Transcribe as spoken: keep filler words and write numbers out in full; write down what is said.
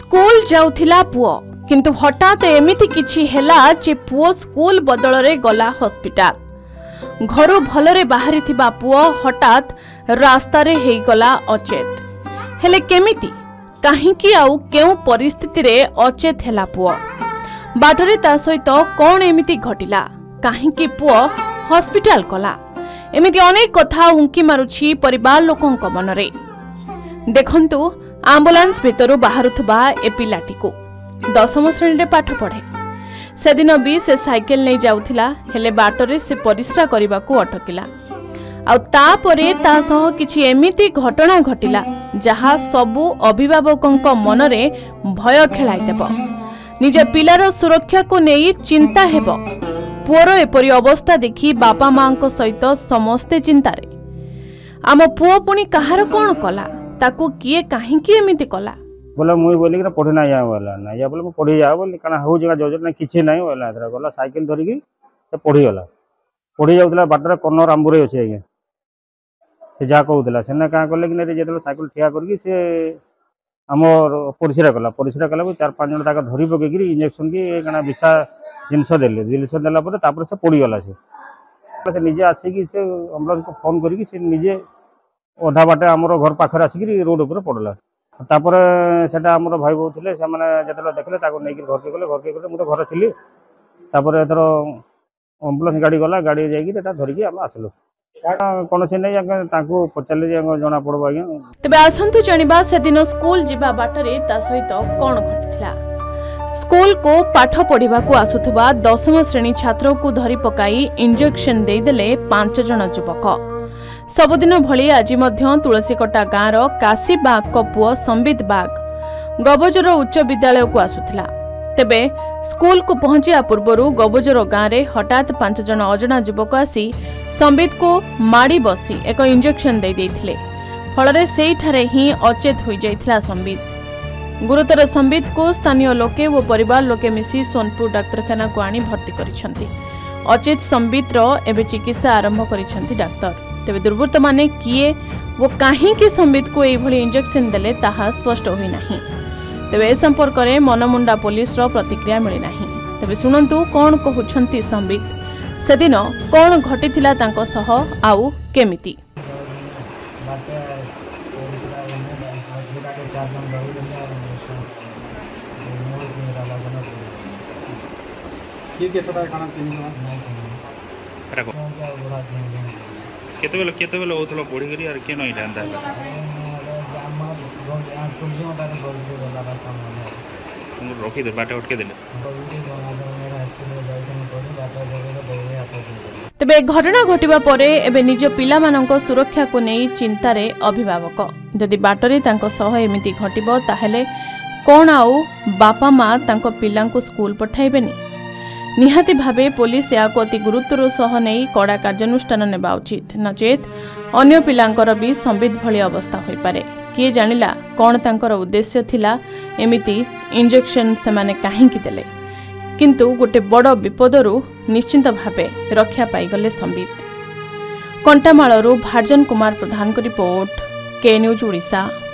School जाउथिला पुओ किंतु हठात एमिति किछि हेला जे पुओ स्कूल बदल रे गला हॉस्पिटल। घरु भलरे बाहरी थिबा पुओ हठात रास्ता रे हेई गला अचेत। हेले केमिति काहींकी आउ केउ परिस्थिति रे अचेत हेला पुओ? बाटरे ता सहित कोन एमिति घटिला? काहींकी पुओ हॉस्पिटल कला? एमिति अनेक कथा उंकी मारुछि परिवार लोकंक मनरे। देखंतु आम्बुलांस भितरु बाहरुथबा ए पिलाटी को दशम श्रेणी रे पाठ पढ़े। से दिन भी से साइकेल नहीं जाउथिला, हेले बाटरे से परिश्रा करबा को अटकिला। आ तापरे ता सह किछि एमिति घटना घटिला जहा सबु अभिभावकंक मनरे भय खेलाई देबो। निज पिलार सुरक्षा को नेई चिंता हेबो। पुअर एपरि अवस्था देखि बापा मांक सहित समस्ते चिंतारे। आम पुओ पुणी कहार कोन कला? ताकू किए काहींकी एमिति कला? बोले मुई बोली कि पढ़ी ना जा बोला ना या बोले पढ़ी जा बोली काना हो जगह जोजर ना किछि नाही बोला एथरा गला साइकिल धरि की से पढ़ी गला। पढ़ी जाउतला बाटर कन्नर आंबुरे अछि आज्ञा से जा कहउतला सेना का करले कि ने जेतला साइकिल ठिया करके से हमर परिसरा कला परिसरा कला को चार पांच जन ताका धरि पके कि इंजेक्शन की काना बिसा जिंस देले जिंस देला पर तापर से पड़ी गला से से निजे आसी कि से एम्बुलेंस को फोन करी कि से निजे ओधा बाटे हमर घर पाखर आसी कि रोड ऊपर पड़ला। तापर सेटा हमर भाई बहु थिले से माने जेतला देखले ताको नै कि घर के गले घर के गले मु तो घर थिली। तापर एथर एम्बुलेंस गाड़ी गला गाड़ी जाई कि एटा धरि कि हम आसलो कोन से नै ताको पचले जे जना पड़बो आज्ञा। तबे आसंतु जणिबा से दिन स्कूल जिबा बाटरे ता सहित कोन घटिथिला। स्कूल को पाठ पढ़िबा को आसुथबा दशम श्रेणी छात्र को धरि पकाई इंजेक्शन दे देले पांच जन युवक। सबुदिन भली आज मध्य तुलसीकटा गाँवर काशी बाग को पुओ संबित बाग गबजर उच्च विद्यालय को आसुथिला। तेबे स्कूल को पहुंचिया पूर्वरु गबजर गाँव में हठात पांच जन अजଣା युवक आसी संबित को माड़ी बसी एक इंजेक्शन दे देथिले। फलरे सेठारे ही अचेत हो जाइथिला संबित। गुरुतर संबित को स्थानीय लोके वो परिवार लोके मिसी सोनपुर डाक्तरखाना को आनी भर्ती करिसंती। अचेत संबित रो एबे चिकित्सा आरंभ करिसंती डाक्तर। तेबे दुर्वृत्त माने किए वो काहे के संबित को एई भली इंजेक्शन देले ताहा स्पष्ट होई नाही। तेबे ए संपर्क रे मनमुंडा पुलिस रो प्रतिक्रिया मिली नाही। तेबे सुनंतु कोन कहउछंती संबित, सेदिन कोन घटिथिला तांको सह आउ केमिति। केते बेले केते बेले होतलो पढ़ी करी यार के नहीं जानता तुम रोकी दे बाटे उठके देले। तबे घटना घटिबा परे एबे निज पिला मानक सुरक्षा को नेई चिंतारे अभिभावक। जदि बाटरे तांको सह एमिति घटिबो ताहेले कोन आउ बापा मां तांको पिलांको स्कूल पठाइबेनी? निहाती भावे पुलिस या अति गुरुत्वर सह नहीं कड़ा कार्यानुष्ठान नेबा उचित, नचेत अन्य पिलांकर भी संबित भली अवस्था होई पारे। किए जानिला कोन तांकर उद्देश्य थिला एमिति इंजेक्शन से माने काहींकी देले। किंतु गोटे बड़ विपदरू निश्चिंत भावे रक्षा पाई गले संबित। कंटामाळरू भार्जन कुमार प्रधान को रिपोर्ट, के न्यूज ओडिशा।